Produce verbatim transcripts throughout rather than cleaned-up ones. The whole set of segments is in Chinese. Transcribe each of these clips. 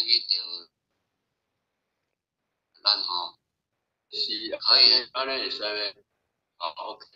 去着咱吼，是可以，安尼会使咩？哦 ，OK。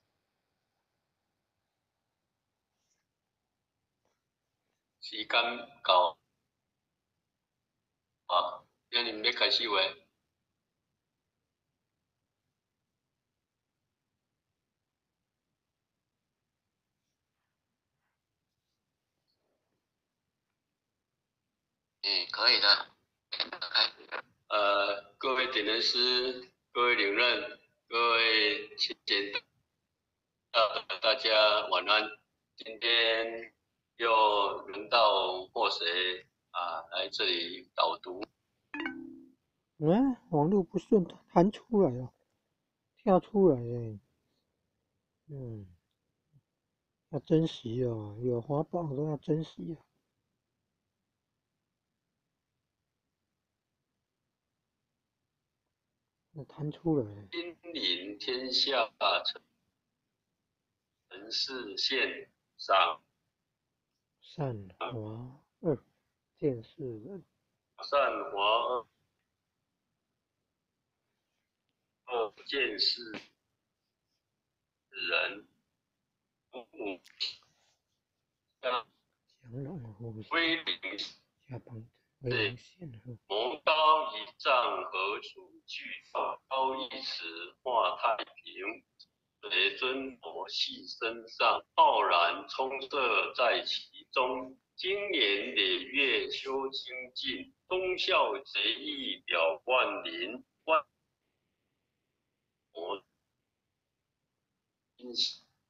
时间到啊，今日要开始话。嗯，可以的。呃，各位点灯师，各位领任，各位亲戚，大大家晚安。今天又轮到或谁啊来这里导读。 嗯，网络不顺，弹出来了，跳出来了。嗯，要珍惜哦，有华宝都要珍惜啊。那弹出来了。 亲临天下城市线上。 善华二见识人。 善华二二见识人。嗯， 降龙呼吸， 威灵下邦威灵县河。 谋高一丈，何处惧？道高一尺，化太平。随尊佛系身上，浩然充塞在其中。经年累月修精进，忠孝节义表万灵。万魔因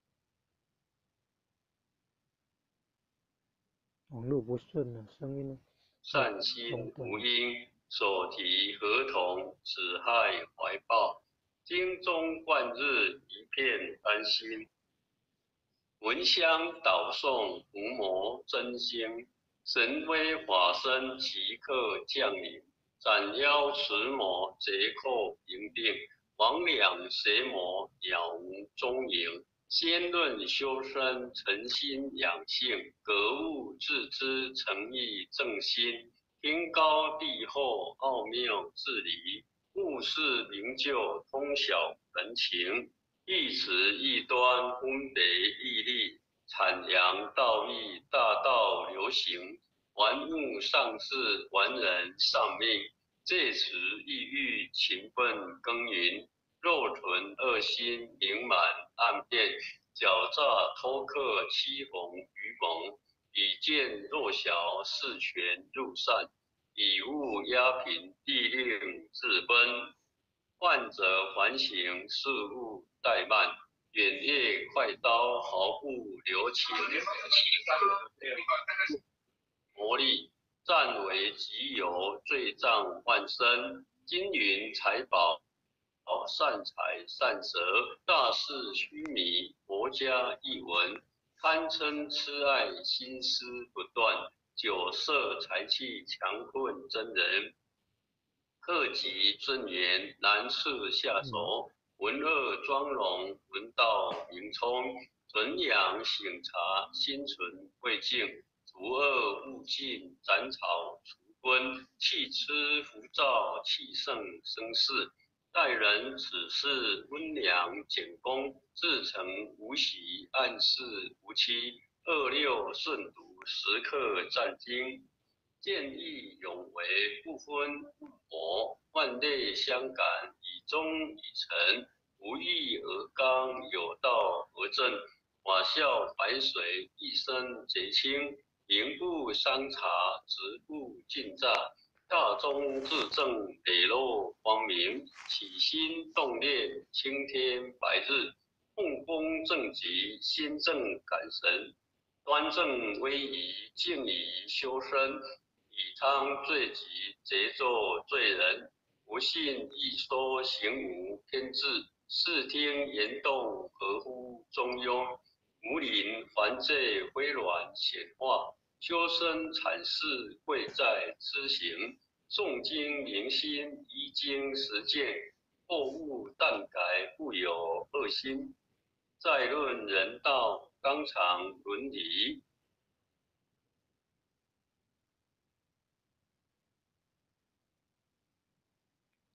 网络不顺了，声音呢？ 善心无因，所提合同，此害怀抱。经中贯日，一片安心。闻香导诵，伏魔真心。神威法身即刻降临，斩妖除魔，劫寇平定。魍魉邪魔杳无踪影。先论修身，诚心养性，格物致知，诚意正心。天高地厚，奥妙治理。物事明就，通晓人情。一词一端，分别义利。阐扬道义，大道流行。玩物丧志，玩人丧命。借词意欲，勤奋耕耘。肉存恶心，名满暗变。狡诈偷克，欺逢愚蒙。以见弱小，事权入善。以物压平，地令自奔。患者环形，事物怠慢。远夜快刀，毫不留情。魔力占为己有，罪障万身。金银财宝，善财善舌。大事虚迷，国家一闻。贪嗔痴爱，心思不断。酒色财气，强困真人。克己尊严，难事下手。文恶庄容，文道明聪。纯阳醒察，心存未静。除恶务尽，斩草除根。弃痴浮躁，气盛生事。待人处事，温良俭恭。至诚无喜，暗示无欺。二六顺读，时刻战兢。见义勇为，不分不磨。万类相感，以忠以诚。无义而刚，有道而正。法笑白水，一身洁清。名不伤察，直不尽诈。大忠至正，磊落光明。起心动念，青天白日。奉公正极，心正感神。端正威仪，敬仪修身。以汤罪己，节作罪人。不信一说，行无偏志。视听言动，合乎中庸。无临凡罪，微软显化。修身阐释，贵在知行。诵经明心，依经实践。后悟但改，不有恶心。再论人道，纲常伦理。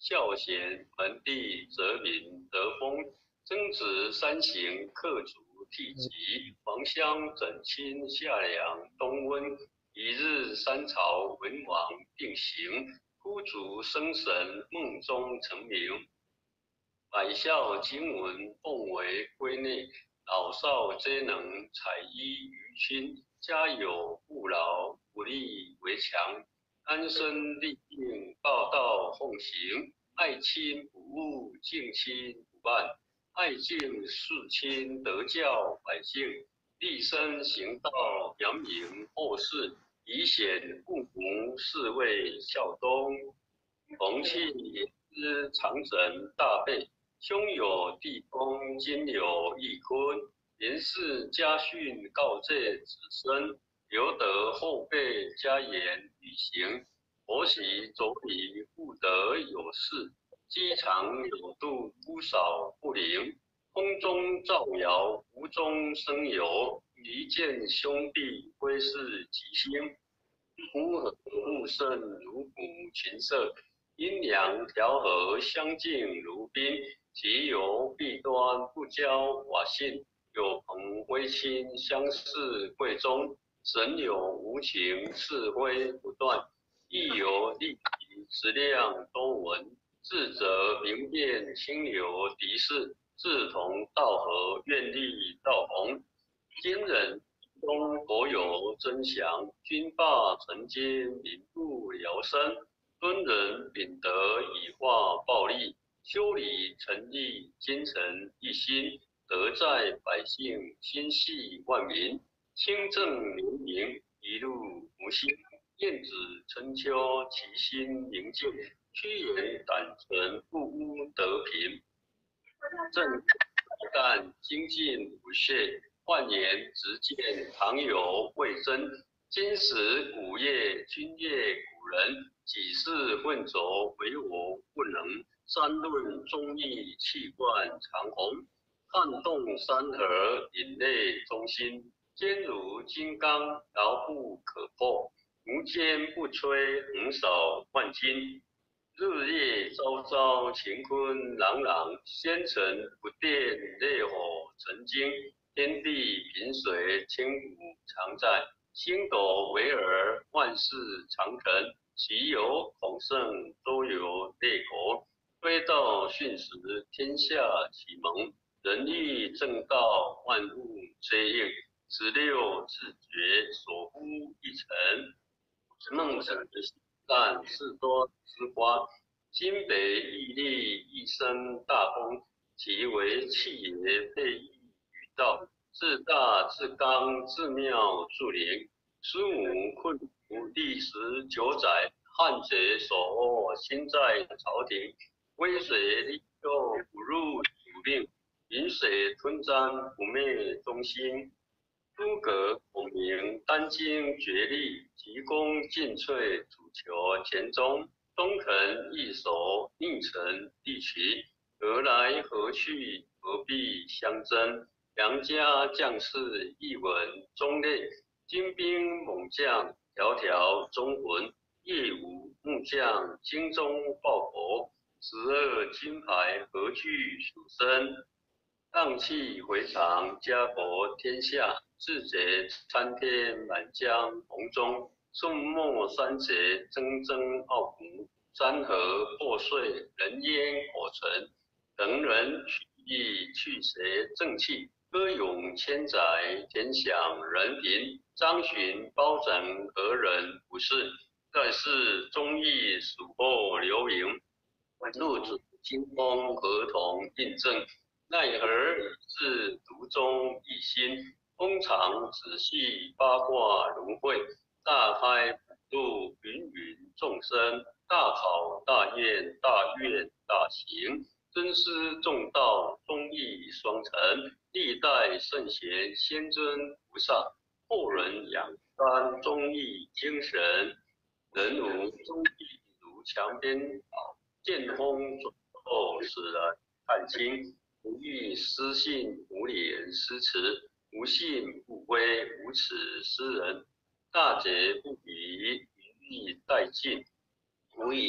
孝贤门第则民得封。曾子三行克族替己，黄香整亲夏凉冬温。一日三朝文王定行，夫族生神梦中成名。百校经文奉为圭内，老少皆能采衣于亲。家有父老，不立为强。安身立命，报道奉行。爱亲不误，敬亲不慢。爱敬事亲，德教百姓。立身行道，扬名后世。以显父母，是谓孝忠。洪庆也知长枕大备，兄有弟恭，今有义坤。言事家训，告诫子孙，留得后辈加言以行。婆媳妯娌，妇德有事。积长有度，夫少不灵。空中照遥，湖中生游。离间兄弟，归是吉星。夫和睦胜，如鼓琴瑟。阴阳调和，相敬如宾。其由弊端，不交瓦信。有朋归亲，相视贵重。神有无情，是非不断。亦有利己，质量多闻。智则明辨，清流敌视。志同道合，愿力道同。今人中国有真祥，君霸臣奸，民不聊生。敦人秉德，以化暴力。修理诚意，精诚一心。德在百姓，心系万民。清正廉明，一路无心。晏子春秋，其心宁静。屈原胆纯，不污德平。正干精进不懈。换言直见，唐有魏征。今时古业，今业古人。几世混浊，唯我不能。三论忠义，气贯长虹。撼动山河，引泪中心。坚如金刚，牢不可破。无坚不摧，横扫万金。日夜朝朝，乾坤朗朗。仙尘不电，烈火成金。天地平水，千古常在。星斗为尔，万事常成。其有孔圣，周游列国。推道训时，天下启蒙。仁义正道，万物皆应。十六字诀，所呼一成。孟子但士多之花。今北屹立，一生大功。其为气也，备益于道。自大自刚，自妙自灵。孙武困苦，历时九载。汉贼所握，心在朝廷。威水利诱，不入主令。饮水吞章，不灭忠心。诸葛孔明，殚精竭力。急功近瘁，主求田中。忠诚义守，宁诚力齐。何来何去，何必相争。良家将士，一闻忠烈。精兵猛将，条条忠魂。夜舞木匠，精忠报国。十二金牌，何惧蜀身。荡气回肠，家国天下。志节参天，满江红中。宋末三杰，铮铮傲骨。山河破碎，人烟火存。等人取义，去邪正气。歌咏千载，天享人平。张巡包拯，何人不是？再世忠义，蜀后留名。入主金风，合同印证。奈何以致独钟一心。通常仔细，八卦轮回。大开普度，芸芸众生。大考大验，大愿大行。尊师重道，忠义双成。历代圣贤，先尊菩萨。后人仰瞻忠义精神。人如忠义，如墙边草。见风转后，使人看清。不欲失信，无廉失辞。无信不归，无耻失人。大节不移，余欲殆尽。无隐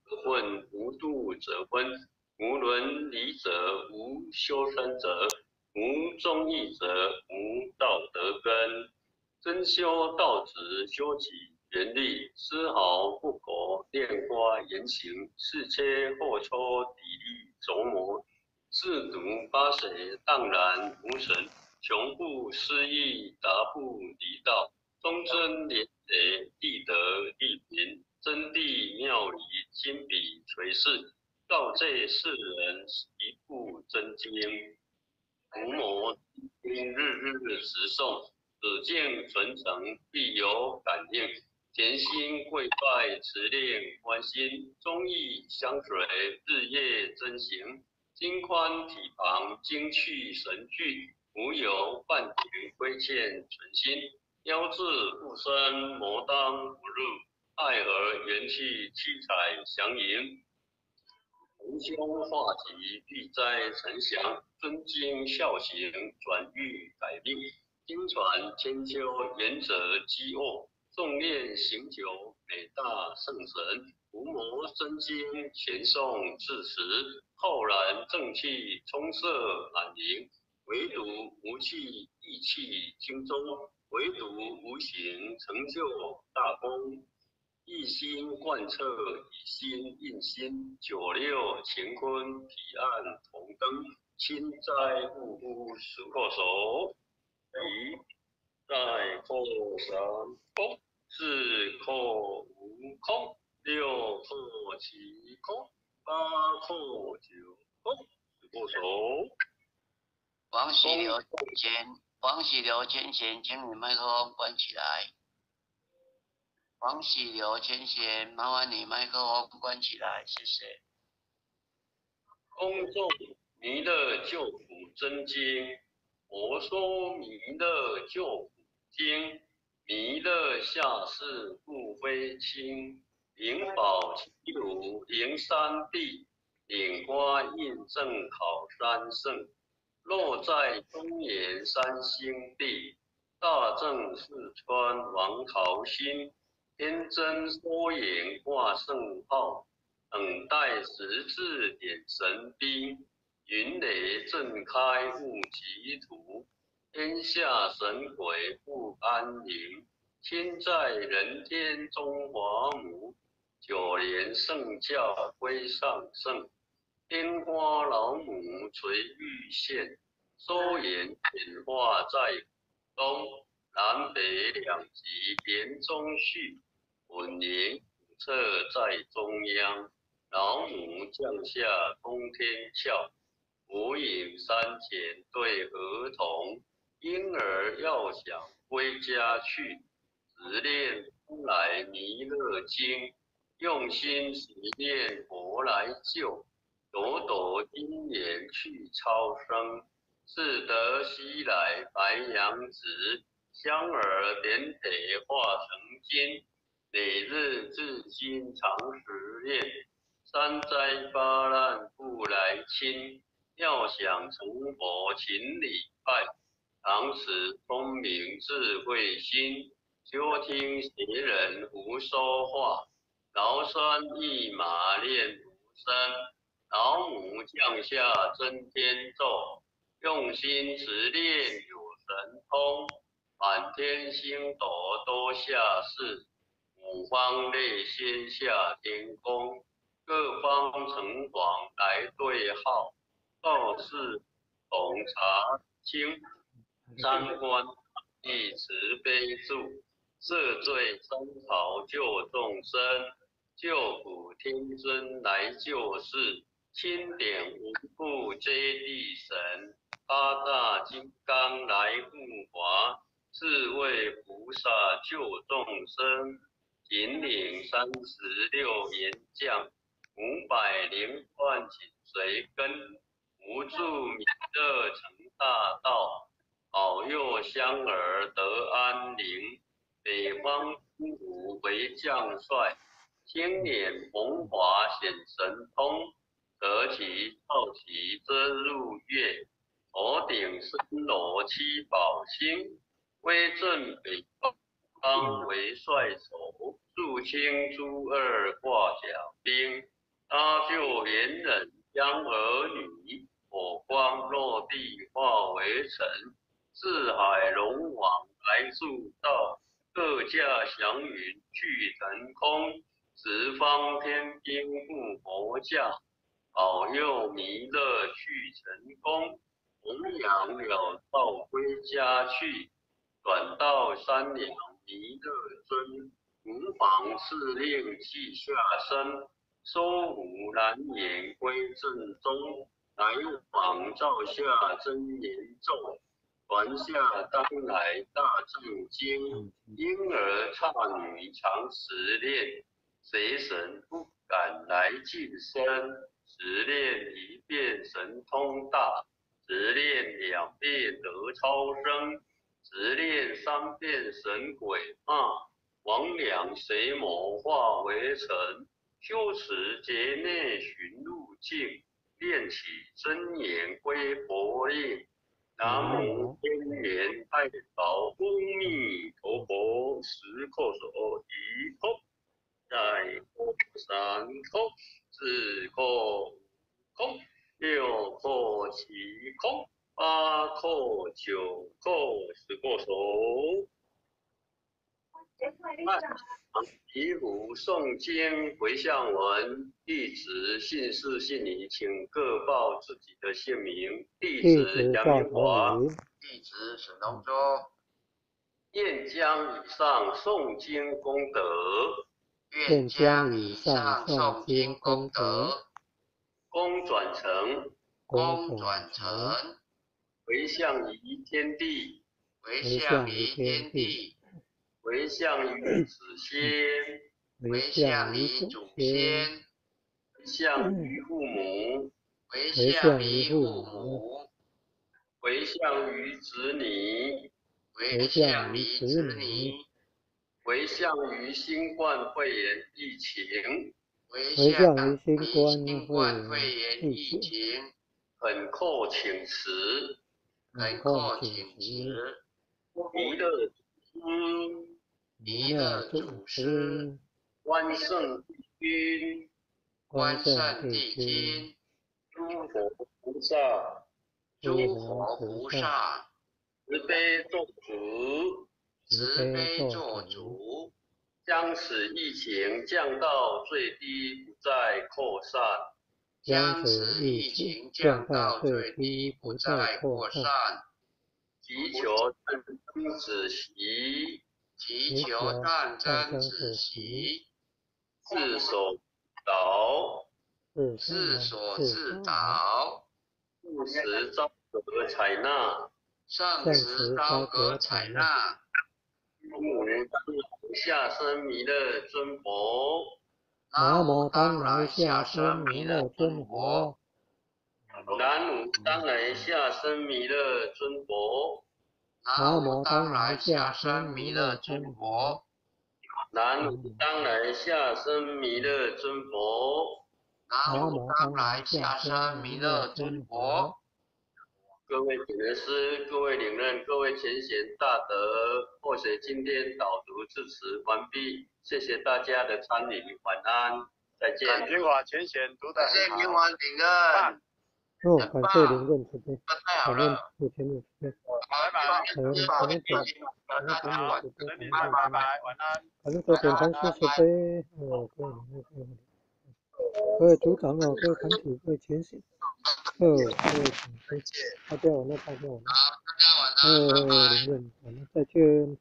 混无度则昏，无伦理者无修身者，无忠义者无道德根。真修道直，修己原力，丝毫不苟恋花言行，是切后抽砥砺琢磨，四读八水荡然无神，穷不思议，达不离道，忠贞廉洁，地德利民，真谛妙理，金笔垂世，告诫世人一部真经。伏魔经日日时诵，子敬纯诚，必有感应。甜心跪拜，持令观心，忠义相随，日夜真行。经宽体旁，精去神去，无有半点亏欠存心。妖志不生，魔当不入，爱和元气，七彩祥迎。同修化吉，必灾成祥；尊敬孝行，转欲改命。经传千秋，言者积恶；诵念行久，美大圣神。伏魔真经，前诵至时，浩然正气充塞满灵。唯独无气，意气轻中；唯独无形，成就大功。一心贯彻，以心印心，九六乾坤，彼岸同灯，亲灾勿忽，十叩首。一在叩三空，四叩五空，六叩七空，八叩九空，十叩首。 王喜流前，王喜流前贤，请你麦克风关起来。王喜流前贤，麻烦你麦克风关起来，谢谢。 公众弥勒救苦真经，佛说弥勒救苦经，弥勒下世不非轻，灵宝齐鲁灵山地，领花印证考山圣。落在中原三星地，大正四川王朝兴。天真缩影挂圣号，等待十字点神兵。云雷震开雾极图，天下神鬼不安宁。亲在人间中华母，九年圣教归上圣。天花老母垂玉线，收言显化在东，南北两极连中续，稳宁普测在中央。老母降下通天窍，佛影山前对儿童，婴儿要想归家去，只念出来弥勒经，用心实念佛来救。朵朵金莲去超生，自得西来白杨子，香儿点得化成金，每日至今常时念，三灾八难不来侵，要想成佛请礼拜，常持聪明智慧心，休听邪人胡说话，劳酸一马练无声。老母降下真天咒，用心持念有神通，满天星斗都下世，五方内仙下天宫，各方城隍来对号，道士统查清，三观一慈悲助，赦罪三朝救众生，救苦天尊来救世。钦点无故接地神，八大金刚来护华，四位菩萨救众生，引领三十六员将，五百零万紧随跟，无助弥勒成大道，保佑香儿得安宁。北方金吾为将帅，青脸红华显神通。得其照其遮入月，头顶森罗七宝星，威震北方为帅首，肃清诸二挂甲兵， 他就连忍将儿女火光落地化为尘，四海龙王来助道，各驾祥云去腾空，十方天兵护佛驾，保佑弥勒去成功，弘扬了道归家去，转到山梁弥勒尊，无妨敕令记下身，收服蓝颜归正宗，来往照下真言咒，传下当来大正经，婴儿刹女常时练，谁神不敢来近身，十练一遍神通大，十练两遍得超生，十练三遍神鬼怕，魍魉邪魔化为尘，修持劫内寻路径，练起真言归佛令。南无天元太保阿弥陀佛，十叩首，一叩，再叩，三叩，四叩，五叩，六叩，七叩，八叩，九叩，十叩首。以武诵经回向文，弟子姓氏姓名，请各报自己的姓名。弟子杨明华， 弟子沈龙舟， 愿将以上诵经功德， 愿将以上诵经功德， 功转成， 功转成， 回向于天地， 回向于天地， 回向于子仙， 回向于祖先， 回向于父母， 回向于父母， 回向于子女， 回向于子女， 回向于新冠肺炎疫情， 回向于新冠肺炎疫情， 恳叩请辞， 恳叩请辞， 弥勒祖师， 弥勒祖师， 关圣帝君， 关圣帝君， 诸佛菩萨， 诸佛菩萨， 慈悲做主， 慈悲做主， 将此疫情降到最低，不再扩散。 将此疫情降到最低，不再扩散。 祈求战争止息， 祈求战争止息， 自守岛， 自所自导， 圣慈昭格采纳， 圣慈昭格采纳。 南无当来下生弥勒尊佛， 南无当来下生弥勒尊佛， 南无当来下生弥勒尊佛， 南无当来下生弥勒尊佛， 南无当来下生弥勒尊佛， 南无当来下生弥勒尊佛。 各位点人师，各位领任，各位前贤大德，或许今天导读致辞完毕，谢谢大家的参与，晚安，再见。 明华前贤读得谢谢很好， 明华领任， 哦，感谢领任慈悲， 太好感恩了， 有钱的慈悲， 拜拜， 感恩感恩感恩太好了， 慈悲， 身体拜拜拜，晚安。 感恩多点禅师慈悲，哦，各位领任，各位各位组长哦，各位团体，各位前贤，哦，各位请飞，大家晚安，大家晚安， 大家晚哦， 安，拜拜。 领任，晚安，再见。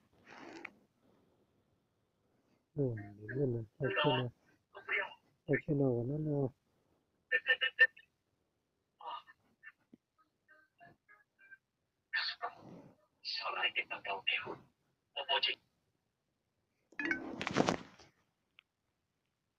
嗯，领任了，再见了，再见了，晚安了。 少来一点当刀苗，我报警。